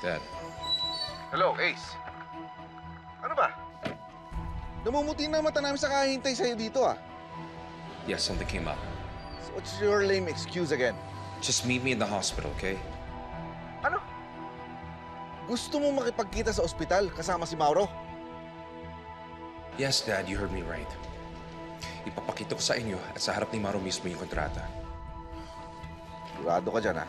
Dad. Hello, Ace. Ano ba? Namumuti na mata namin sa kahihintay sa'yo dito, ah. Yes, something came up. So what's your lame excuse again? Just meet me in the hospital, okay? Ano? Gusto mo makipagkita sa ospital kasama si Mauro? Yes, Dad, you heard me right. Ipapakita ko sa inyo at sa harap ni Mauro mismo yung kontrata. Sigurado ka dyan, ah.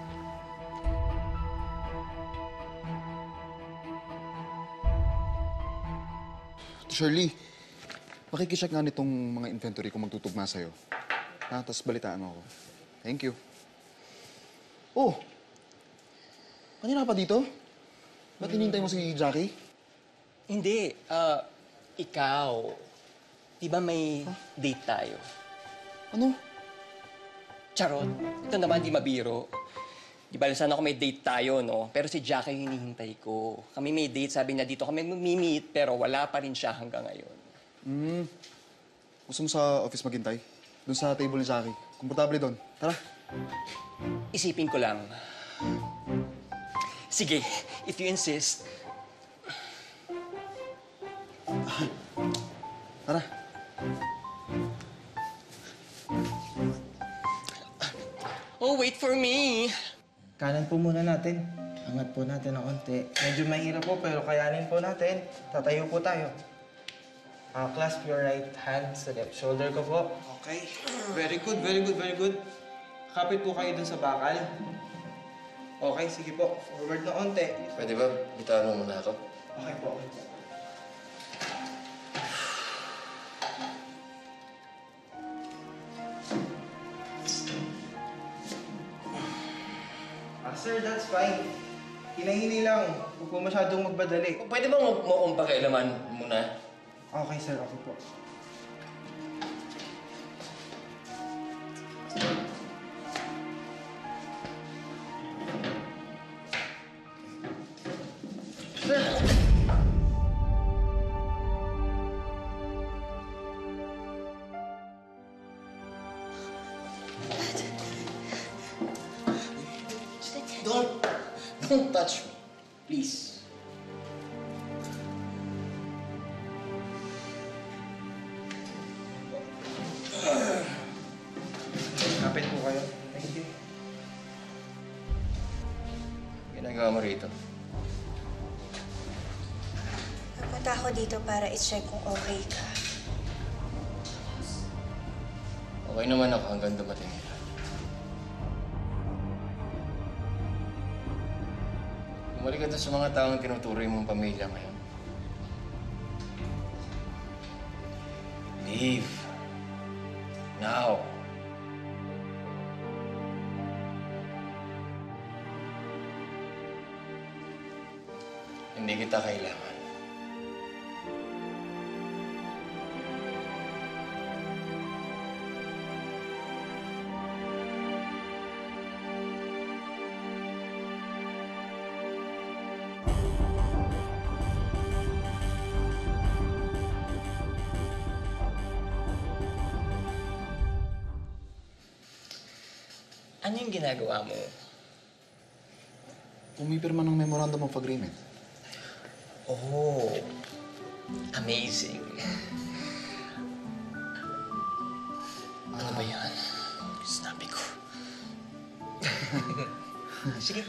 Shirley, makikicheck nga nitong mga inventory kung magtutugma sa'yo. Tapos balitaan mo ako. Thank you. Oh! Kanina ka pa dito? Ba't hinihintay mo si Jacky? Hindi. Ikaw. Di ba may date tayo? Ano? Charot. Ito naman di mabiro. Di ba sana ako may date tayo, no? Pero si Jacky yung hinihintay ko. Kami may date, sabi niya dito kami meet, pero wala pa rin siya hanggang ngayon. Gusto mo sa office maghintay? Doon sa table ni Jacky. Komportable doon. Tara. Isipin ko lang. Sige, if you insist. Tara. Oh, wait for me. Kanan po muna natin. Angat po natin ng konti. Medyo mahirap po, pero kayanin po natin. Tatayo po tayo. Clasp your right hand sa left shoulder ko po. Okay. Very good, very good, very good. Kapit po kayo dun sa bakal. Okay, sige po. Forward na konti. Pwede ba bitawan mo muna ako? Okay po, okay po. Sir, that's fine. Hinahili lang. Huwag po masyadong magbadali. Pwede ba mo akong pakialaman muna? Okay, sir. Okay po. Sir! Don't touch me, please. Kapit po kayo. Thank you. Ginagawa mo rito. Napunta ako dito para i-check kung okay ka. Okay naman ako hanggang dumating nila. Bumalik ka sa mga taong tinuturoy mong pamilya ngayon. Leave. Now. Hindi kita kailangan. Ano yung ginagawa mo? Pumipirma ng memorandum of agreement. Oh, amazing. Ano ba yan? Sinabi ko. Sige.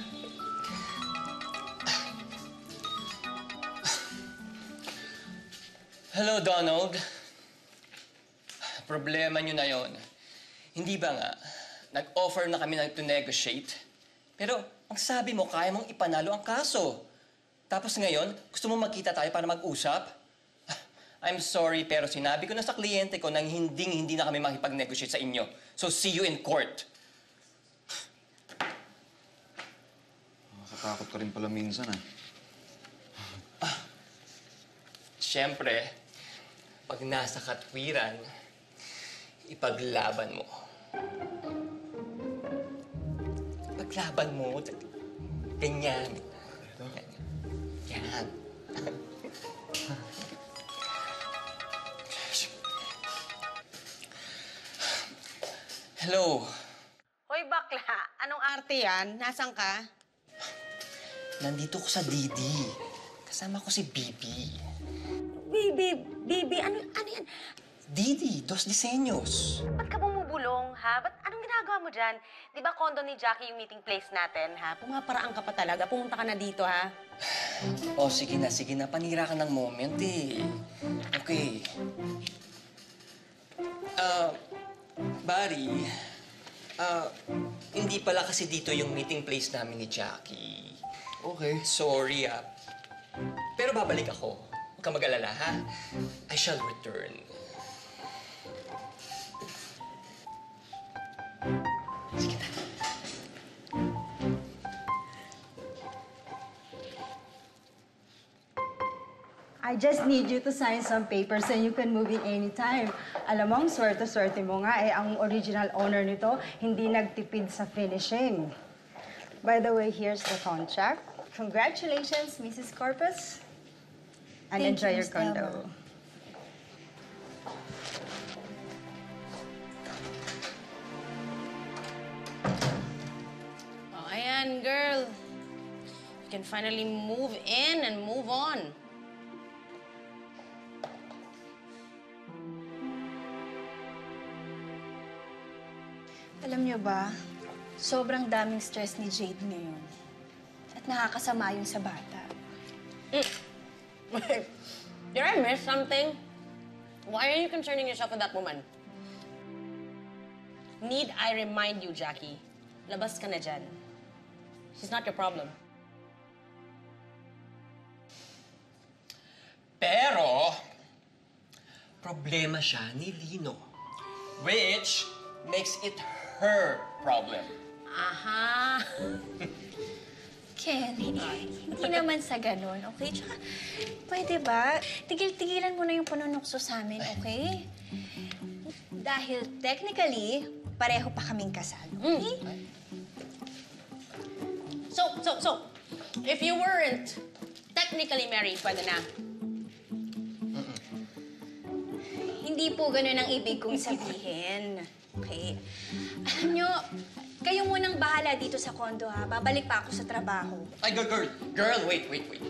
Hello, Donald. Problema nyo na yon. Hindi ba nga, nag-offer na kami to negotiate, pero ang sabi mo, kaya mong ipanalo ang kaso. Tapos ngayon, gusto mo magkita tayo para mag-usap? I'm sorry, pero sinabi ko na sa kliyente ko nang hindi na kami makipag-negotiate sa inyo. So, see you in court. Nakakatakot ka rin pala minsan, ah. Siyempre, pag nasa katwiran, ipaglaban mo. Paglaban mo, ganyan. Yan. Hello. Hoy, bakla. Anong arte yan? Nasaan ka? nandito ko sa Didi. Kasama ko si Bibi. Bibi, ano yan? Didi, Dos Diseños. Ba't ka bumubulong, ha? Anong ginagawa mo dyan? Di ba condo ni Jacky yung meeting place natin, ha? Pumaparaan ka pa talaga. Pumunta ka na dito, ha? Oh, sige na. Panira ka ng moment, eh. Okay. Barry, hindi pala kasi dito yung meeting place namin ni Jacky. Okay. Sorry, pero babalik ako. Huwag ka mag-alala, ha? I shall return. Sige na. I just need you to sign some papers and you can move in anytime. Alam mo, ang swerte-swerte mo nga, ang original owner nito hindi nagtipid sa finishing. By the way, here's the contract. Congratulations, Mrs. Corpus. And Thank enjoy you, your Miss condo. Delma. Oh, ayan, girl. You can finally move in and move on. Alam niyo ba, sobrang daming stress ni Jade ngayon. At nakakasama yun sa bata. Wait, did I miss something? Why are you concerning yourself with that woman? Need I remind you, Jacky? Labas ka na dyan. She's not your problem. Pero, problema siya ni Lino. Which makes it her problem. Aha! Ken, hindi naman sa ganun, okay? Tsaka, pwede ba? Tigil-tigilan mo na yung panunukso sa amin, okay? Dahil technically, pareho pa kaming kasal, okay? So, if you weren't technically married, pwede na. Hindi po ganun ang ibig kong sabihin. Okay? Alam nyo, kayo munang bahala dito sa condo, ha? Babalik pa ako sa trabaho. Ay, girl, wait.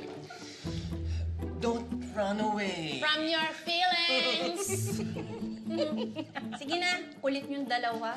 Don't run away. From your feelings! Sige na, kulit yung dalawa.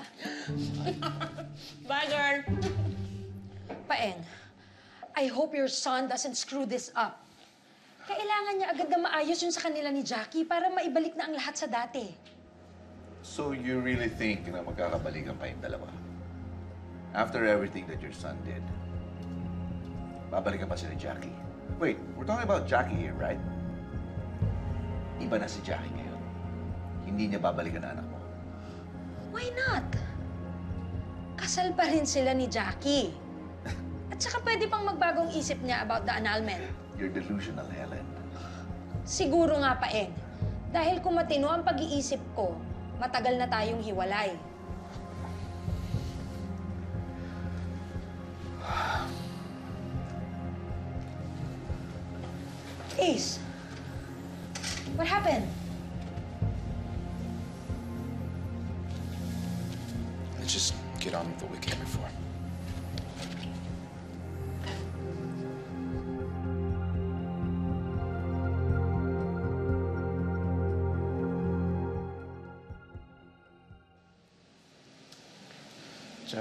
Bye, girl. Paeng, I hope your son doesn't screw this up. Kailangan niya agad na maayos yun sa kanila ni Jacky para maibalik na ang lahat sa dati. So you really think na magkakabalikan pa yung dalawa? After everything that your son did, babalikan pa si Jacky? Wait, we're talking about Jacky here, right? Iba na si Jacky ngayon. Hindi niya babalikan ang anak mo. Why not? Kasal pa rin sila ni Jacky. At saka pwede pang magbagong isip niya about the annulment. You're delusional, Helen. Siguro nga, Paeng. Dahil kung matino ang pag-iisip ko, matagal na tayong hiwalay. Ace, what happened? Let's just get on with what we came here for. Chat.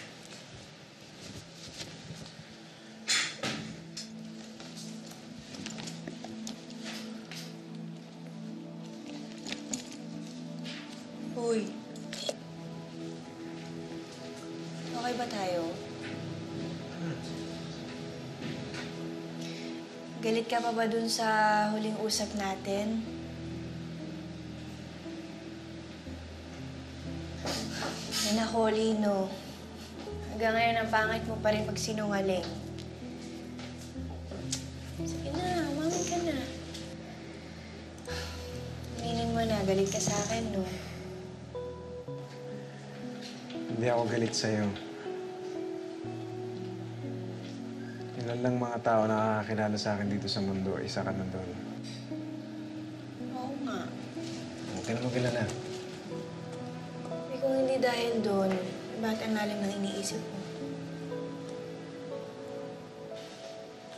Uy. Okay ba tayo? Galit ka pa ba dun sa huling usap natin? Yan ako, Lino. Hanggang ngayon ang pangit mo pa rin pag sinungaling. Sige na, umamin ka na. Aminin mo na, galit ka sa akin, no? Hindi ako galit sa'yo. Ilan lang mga tao na nakakakilala sa akin dito sa mundo, isa ka na doon. Oo nga. Huwag ka na mag-alala. Kung hindi dahil doon, bakit ang lalim ng iniisip mo?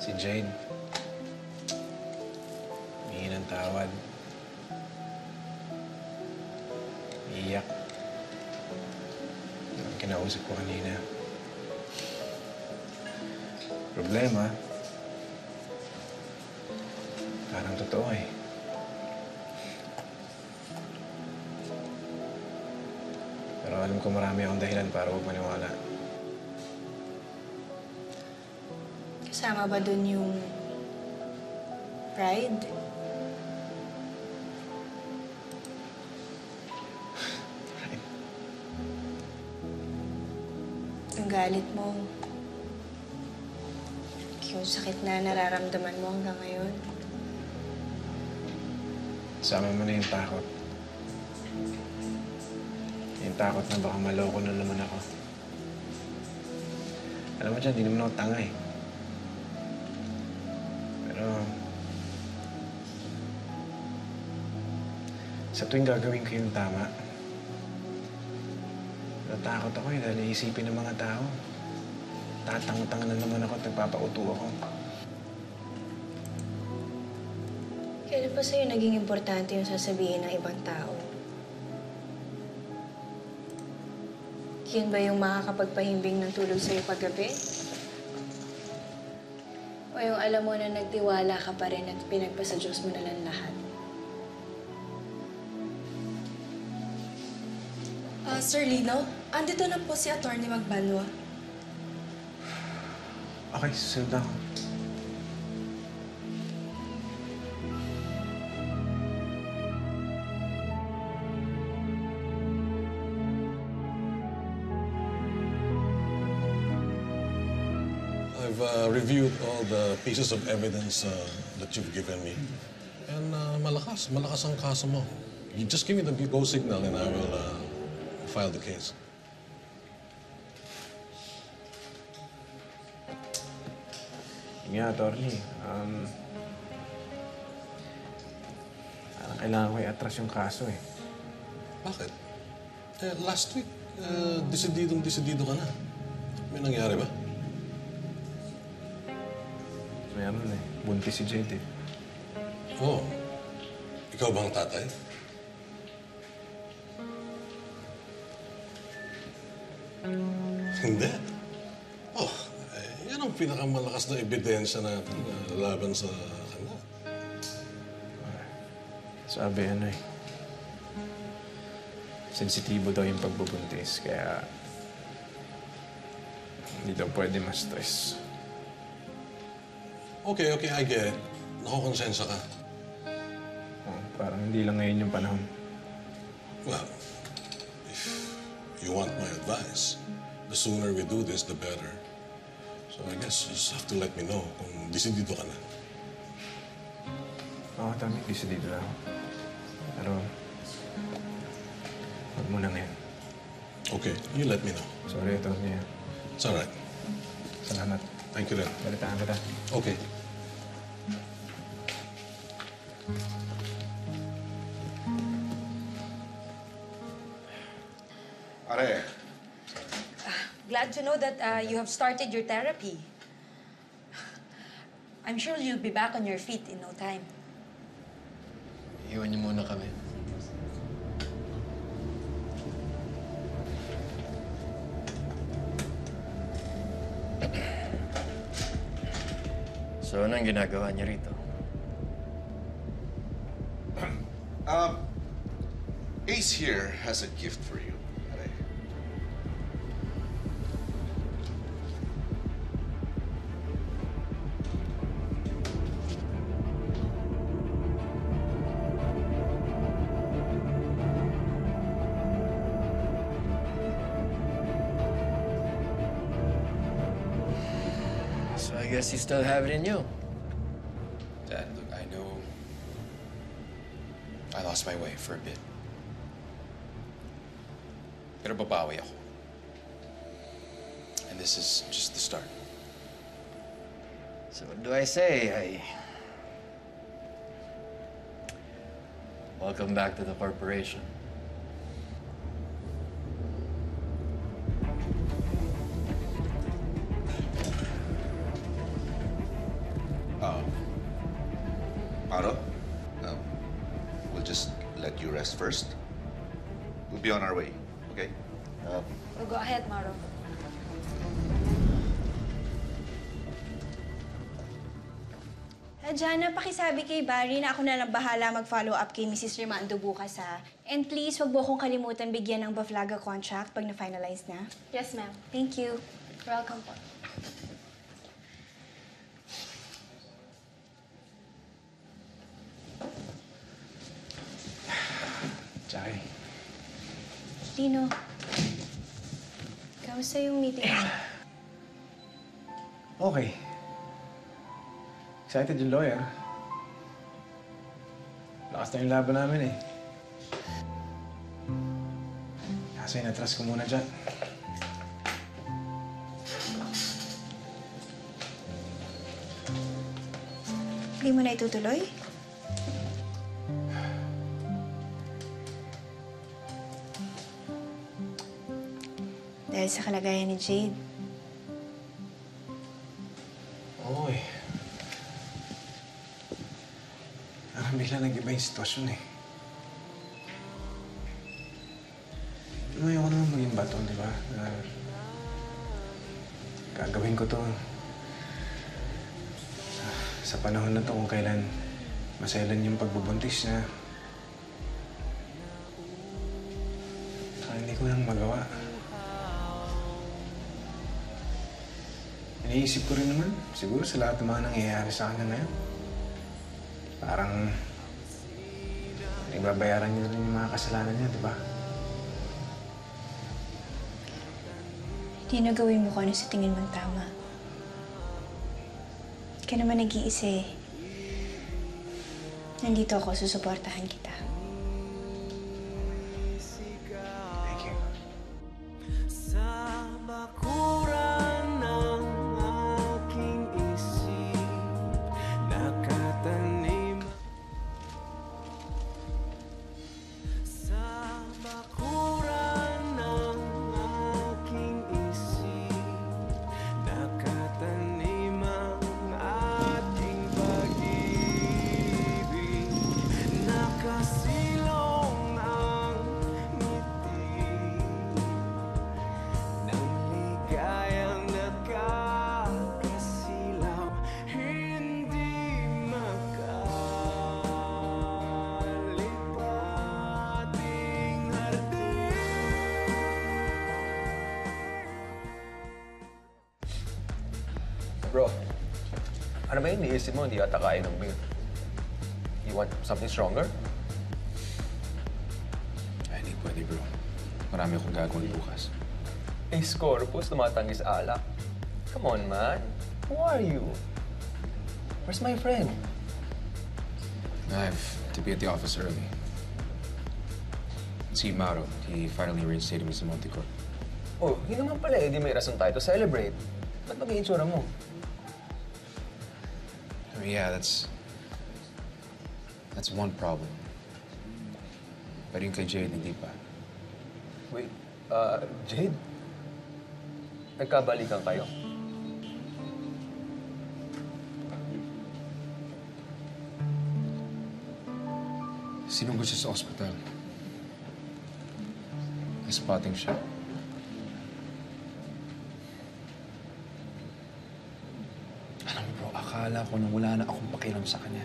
Si Jade. Humingi ng tawad. Iiyak. Ang kinausap ko kanina. Problema, parang totoo eh. Pero alam ko marami akong dahilan para huwag maniwala. Kasama ba dun yung pride? Yung galit mo. Yung sakit na nararamdaman mo hanggang ngayon. Sama mo na yung takot. Yung takot na baka maloko na naman ako. Alam mo dyan, di naman ako tanga eh. Pero... sa tuwing gagawin ko yung tama, natakot ako eh dahil iisipin ng mga tao. Tatang-tang na naman ako at nagpapauto ako. Kailan pa sa'yo naging importante yung sasabihin ng ibang tao? Yun ba yung makakapagpahimbing ng tulog sa'yo paggabi? O yung alam mo na nagtiwala ka pa rin at pinagpasa Diyos mo na lang lahat? Sir Lino, andito na po si Atty. Magbanwa. Okay, susunod ako. I've reviewed all the pieces of evidence that you've given me. And malakas ang kaso mo. You just give me the go signal and I will file the case. Nga, attorney. Parang kailangan ko i-atras yung kaso eh. Bakit? Last week, desididong-desidido ka na. May nangyari ba? Meron eh. Buntis si Jade eh. Oh. Ikaw ba ang tatay? Hindi. Oh, yan ang pinakamalakas na ebidensya natin laban sa kanya. Sabi sensitibo daw yung pagbubuntis, kaya hindi daw pwede ma-stress. Okay, I get it. Nakukonsensya ka. Oh, parang hindi lang ngayon yung panahon. Well, if you want my advice, the sooner we do this, the better. So I guess you just have to let me know kung desidido ka na. Oo, tama. Desidido lang. Pero, huwag mo na ngayon. Okay, you let me know. Sorry, attorney. It's all right. Salamat. Thank you, Len. Balitaan kita. Okay. Are, Glad to know that you have started your therapy. I'm sure you'll be back on your feet in no time. Iwan niyo muna kami. So, anong ginagawa niya rito? Ace here has a gift for you. Are. So, I guess you still have it in you. Dad, look, I know I lost my way for a bit. Pero babawi ako. And this is just the start. So, what do I say? Welcome back to the corporation. just let you rest first. We'll be on our way, okay? Oh, go ahead, Maro. Jana, pakisabi kay Barry na ako na lang bahala mag-follow up kay Mrs. Rimando bukas, ha? And please, wag mo akong kalimutan bigyan ng Baflaga contract pag na-finalize na. Yes, ma'am. Thank you. Welcome po. Jacky. Lino, kamusta yung meeting mo? Okay. Excited yung lawyer. Lakas na yung laban namin eh. Kasi natras ko muna dyan. Hindi mo na itutuloy? Dahil sa kalagayan ni Jade. Oo eh. Parang bigla nag-iba yung sitwasyon eh. Ayoko naman maging bato, di ba? Gagawin ko to sa panahon na to kung kailan maselan yung pagbubuntis niya. Saka hindi ko nang magawa. Iniisip ko rin naman, siguro sa lahat ng mga nangyayari sa kanya ngayon. Parang ibabayaran niya rin yung mga kasalanan niya, di ba? Hindi na gawin mo kung ano sa tingin mong tama. Hindi ka naman nag-iisa eh. Nandito ako, susuportahan kita. Thank you. Bro, ano ba yung iniisip mo? Hindi ata kaya ng beer. You want something stronger? Ay, hindi pwede, bro. Marami akong gagawin bukas. Eh, Scorpus, tumatanggi sa alak. Come on, man. Who are you? Where's my friend? I have to be at the office early. Si Maro, he finally reinstated me sa Montecourt. Oh, yun naman pala eh. Di may rason tayo to celebrate. Ba't mag-i-insura mo? I mean, yeah, that's one problem. Pero yung kay Jade, hindi pa. Wait, Jade? Nagkabalikan kayo? Sinugod siya sa ospital. May spotting siya. Alam mo, bro, akala ko na wala na akong pakialam sa kanya.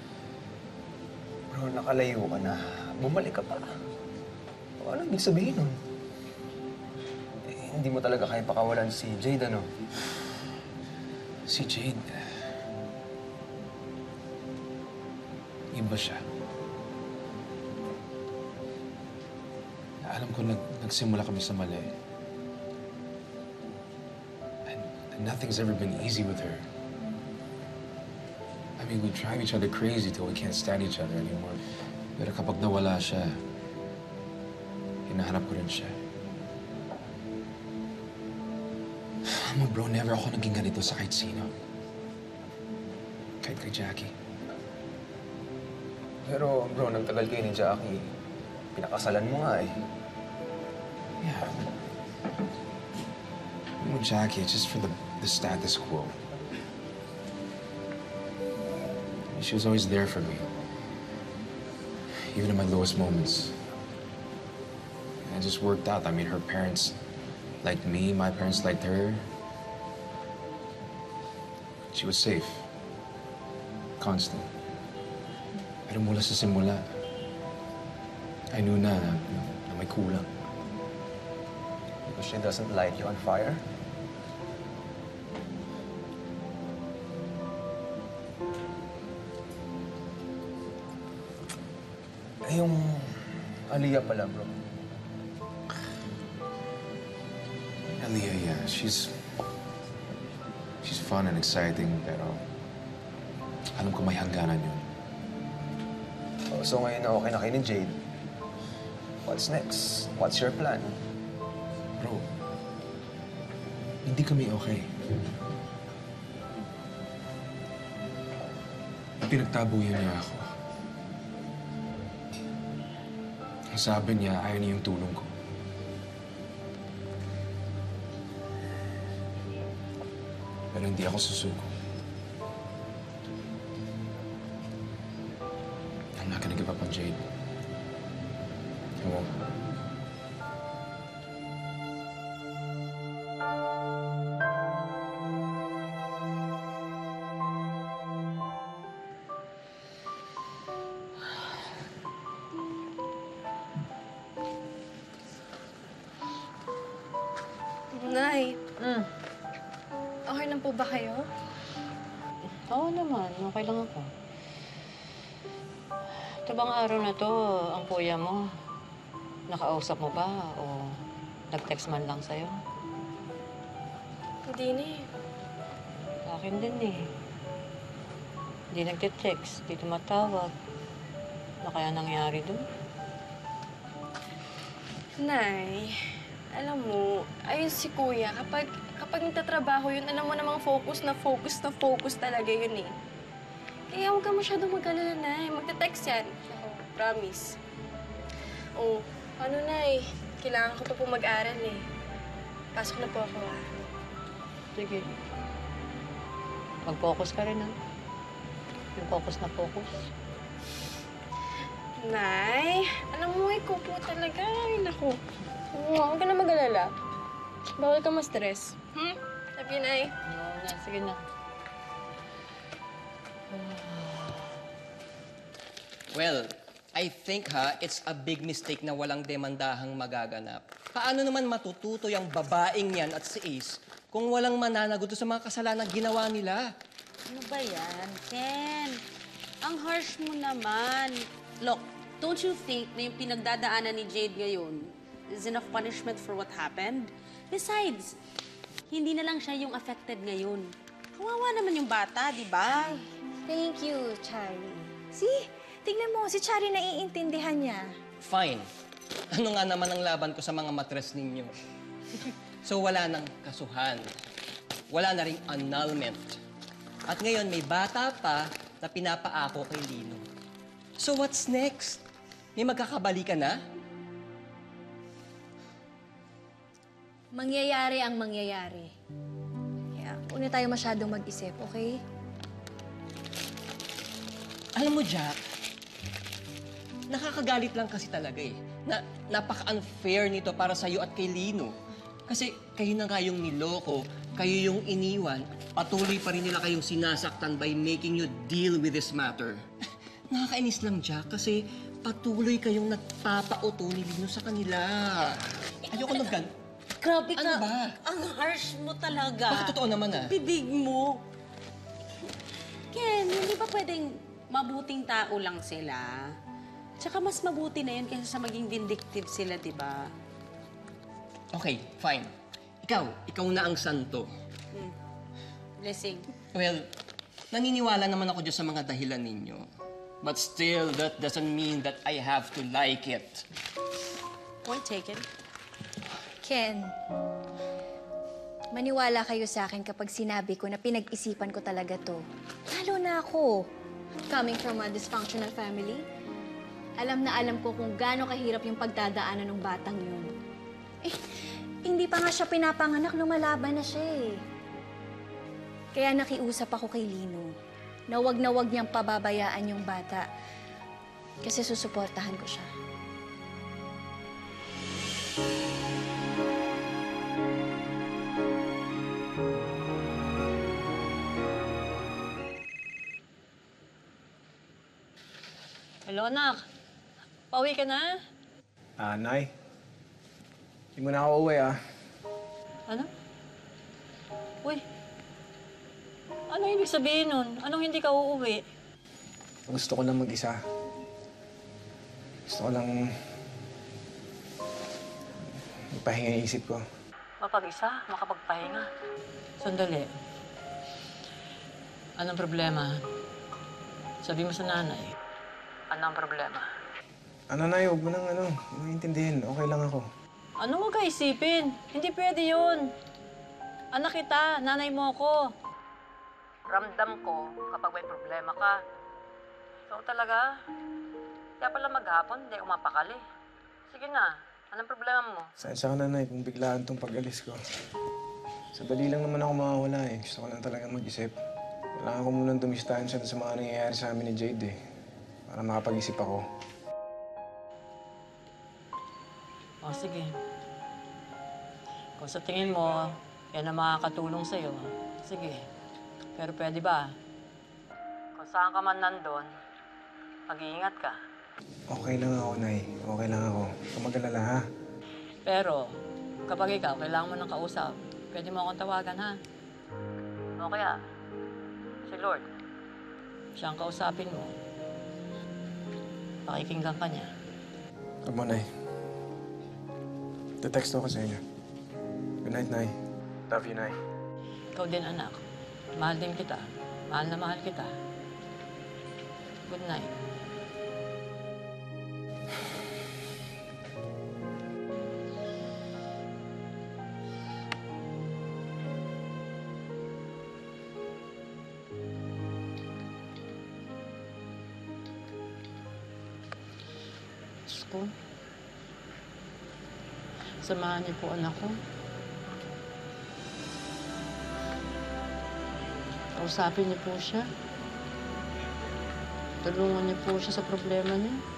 Bro, nakalayo ka na. Bumalik ka pa. O, ano ibig sabihin nun? Eh, hindi mo talaga kaya pakawalan si Jade, ano? Si Jade... iba siya. Alam ko nagsimula kami sa mali. And nothing's ever been easy with her. I mean, we drive each other crazy till we can't stand each other anymore. Pero kapag nawala siya, hinahanap ko rin siya. Alam mo, bro, never ako naging ganito sa kahit sino. Kahit kay Jacky. Pero, bro, nang tagal kayo ni Jacky, pinakasalan mo nga eh. Yeah. With Jacky, it's just for the status quo. She was always there for me. even in my lowest moments. And it just worked out. I mean, her parents liked me, my parents liked her. She was safe. Constant. Pero mula sa simula, I knew na may kulang. Because she doesn't light you on fire? Yung Aliyah pala, bro. Aliyah, yeah. She's fun and exciting, pero alam ko may hangganan yun. Oh, so ngayon na okay na kayo ni Jade. What's next? What's your plan? Bro, hindi kami okay. Pinagtabuyan niya ako. Ang sabi niya, ayaw niya yung tulong ko. Pero hindi ako susuko. I'm not gonna give up on Jade. I won't. Nay. Okay lang po ba kayo? Oo naman, okay lang ako. Ito bang araw na to, ang kuya mo, nakausap mo ba o nag-text man lang sa'yo? Hindi na eh. Sa akin din eh. Hindi nagte-text, hindi tumatawag. Ano kaya nangyari dun? Nay, alam mo, ayun si kuya, kapag nagtatrabaho yun, alam mo namang focus talaga yun eh. Kaya huwag ka masyadong mag-alala, Nay. Magte-text yan. Ako, promise. Oh, ano, Nay? Kailangan ko pa po mag-aral eh. Pasok na po ako, ah. Sige. Mag-focus ka rin, ha? Yung focus na focus. Nay, alam mo, ikaw po talaga. Ay, naku. Huwag ka na mag-alala. Bawal ka ma-stress. Love you, Nay. Oo na, sige na. Well, I think it's a big mistake na walang demandahang magaganap. Paano naman matututo yung babaeng yan at si Ace kung walang mananagot sa mga kasalanan ginawa nila? Ano ba yan, Ken? Ang harsh mo naman. Look, don't you think na yung pinagdadaanan ni Jade ngayon is enough punishment for what happened? Besides, hindi na lang siya yung affected ngayon. Kawawa naman yung bata, di ba? Thank you, Charlie. See? Tingnan mo, si Charlie naiintindihan niya. Fine. Ano nga naman ang laban ko sa mga matres ninyo? So wala nang kasuhan. Wala na ring annulment. At ngayon may bata pa na pinapaako kay Lino. So what's next? May magkakabalikan na? Mangyayari ang mangyayari. Kaya, huwag na tayo masyadong mag-isip, okay? Alam mo, Jack, nakakagalit lang kasi talaga eh. Napaka-unfair nito para sa'yo at kay Lino. Kasi kayo na nga yung niloko, kayo yung iniwan, patuloy pa rin nila kayong sinasaktan by making you deal with this matter. Nakakainis lang, Jack, kasi patuloy kayong nagpapauto ni Lino sa kanila. Ayoko na gan... Grabe ka. Ano ba? Ang harsh mo talaga. Bakit totoo naman ah? Bibig mo. Ken, hindi ba pwedeng mabuting tao lang sila? Tsaka mas mabuti na yun kaysa sa maging vindictive sila, di ba? Okay, fine. Ikaw na ang santo. Blessing. Well, naniniwala naman ako dyan sa mga dahilan ninyo. But still, that doesn't mean that I have to like it. Point taken. Ken, maniwala kayo sa akin kapag sinabi ko na pinag-isipan ko talaga to. Lalo na ako. Coming from a dysfunctional family, alam na alam ko kung gaano kahirap yung pagdadaanan ng batang yun. Eh, hindi pa nga siya pinapanganak, lumalaban na siya eh. Kaya nakiusap ako kay Lino na wag niyang pababayaan yung bata. Kasi susuportahan ko siya. Hello, anak. Pauwi ka na? Nay. Hindi mo na ako uwi, Ano? Uy. Ano ibig sabihin nun? Anong hindi ka uuwi? Gusto ko lang mag-isa. Gusto ko lang ipahinga yung isip ko. Mapag-isa? Makapagpahinga? Sandali. Anong problema? Sabi mo sa nanay. Anong problema? Nay, huwag mo nang maintindihin. Okay lang ako. Ano mo kaisipin? Hindi pwede yun. Anak kita, nanay mo ako. Ramdam ko kapag may problema ka. So talaga, kaya pala maghapon, hindi ako mapakali. Sige na, anong problema mo? Saan ka na, Nay, kung biglaan tong pag-alis ko. Sa dali lang naman ako mawawala eh. Gusto ko lang talaga mag-isip. Kailangan ko munang dumistansya sa mga nangyayari sa amin ni Jade eh. Para makapag-isip ako. O sige. Kung sa tingin mo, yan ang makakatulong sa'yo, sige. Pero pwede ba? Kung saan ka man nandun, mag-iingat ka. Okay lang ako, Nay. Okay lang ako. Huwag ka mag-alala, ha? Pero, kapag ikaw, kailangan mo ng kausap, pwede mo akong tawagan, ha? O kaya, si Lord, siya ang kausapin mo. Pakikinggan ka niya. Huwag mo, Nay. Text ako sa inyo. Good night, Nay. Love you, Nay. Ikaw din, anak. Mahal din kita. Mahal na mahal kita. Good night. Diyos ko. Samahan niyo po anak ko. Kausapin niyo po siya. Tulungan niyo po siya sa problema niya.